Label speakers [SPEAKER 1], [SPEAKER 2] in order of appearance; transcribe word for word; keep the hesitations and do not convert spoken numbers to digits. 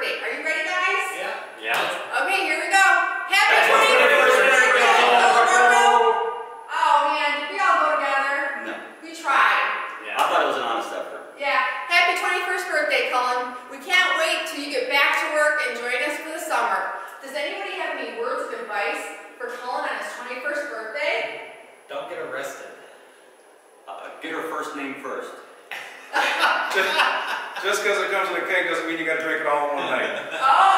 [SPEAKER 1] birthday. Are you ready, guys?
[SPEAKER 2] Yeah. Yeah.
[SPEAKER 1] Okay, here we go. Happy twenty-first birthday, Cullen Barkau. Oh man, did we all go together?
[SPEAKER 3] No.
[SPEAKER 1] We tried.
[SPEAKER 3] Yeah. I thought it was an honest effort.
[SPEAKER 1] Yeah. Happy twenty-first birthday, Cullen. We can't wait till you get back to work and join us for the summer. Does anybody have any words of advice for Cullen on his twenty-first birthday?
[SPEAKER 2] Don't get arrested.
[SPEAKER 3] Uh, get her first name first.
[SPEAKER 4] Just because it comes in a cake doesn't mean you got to drink it all in one night.
[SPEAKER 1] Oh,